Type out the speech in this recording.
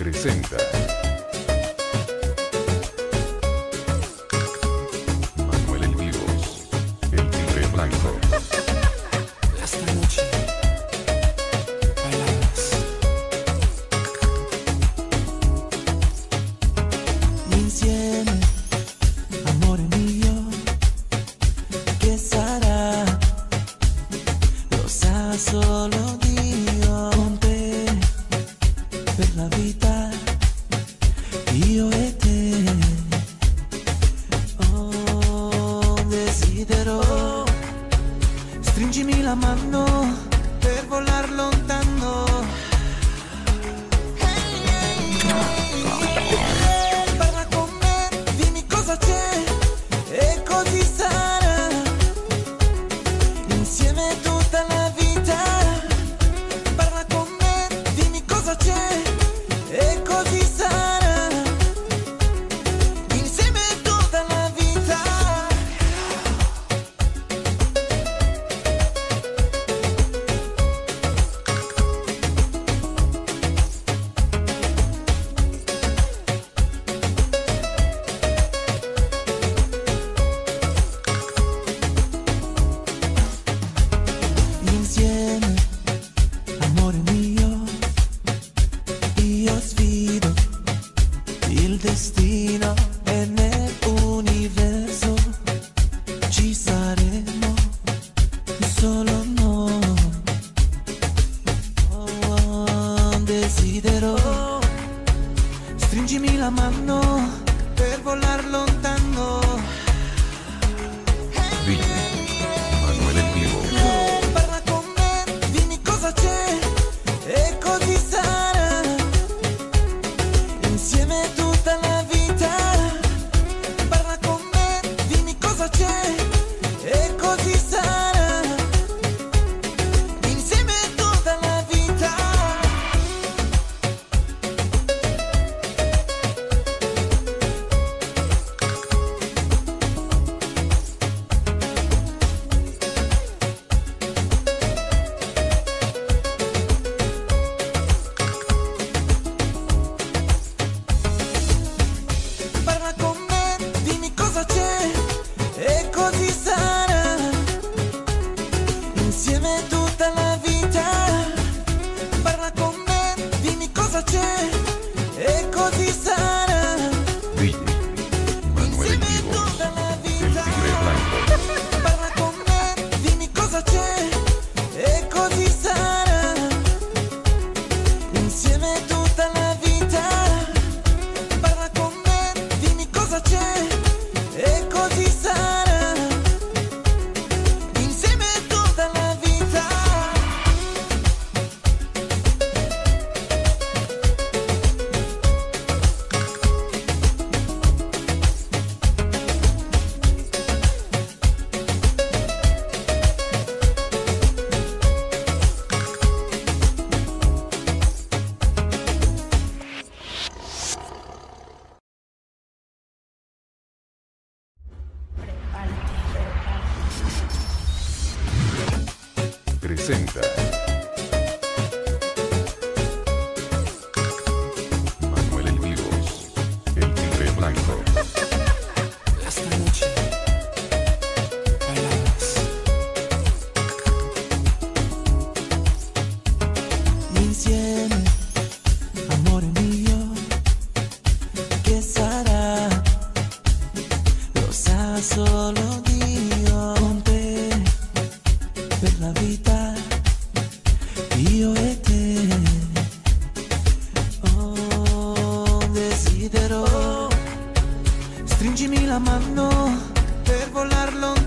presenta Manuel El Vivos, el tigre blanco. Esta noche bailarás. Insieme, amore mio, che sarà? Lo sa solo Dio. Con te, per la vita, io e te. Oh, desidero, stringimi la mano per volar lontano. Parla con me, dimmi cosa c'è e così sarà. Insieme tutta la vita. Parla con me, dimmi cosa c'è e così sarà. Insieme tutta la vita. Insieme, amore mio, io sfido il destino e nell'universo ci saremo solo noi. Oh, desidero, stringimi la mano per volar lontano. DJ Manuel El Vivos. Parla con me, dimmi cosa c'è e così sarà. Insieme tutta la vita. Parla con me, dimmi cosa c'è e così sarà. Insieme tutta la vita. Parla con me, dimmi cosa c'è e così sarà. Insieme tutta la vita. Parla con me, dimmi cosa c'è e così sarà. DJ Manuel El Vivos, el tigre blanco. Parla con me, dimmi cosa c'è e così sarà. Insieme tutta la vita. Parla con me, dimmi cosa c'è e così sarà. Insieme tutta la vita. Presenta Manuel El Vivos, el tigre blanco. Esta noche bailarás. Insieme, amore mio, che sarà? Lo sa solo Dio. Con te, per la vita, io e te. Oh, desidero, stringimi la mano per volar lontano.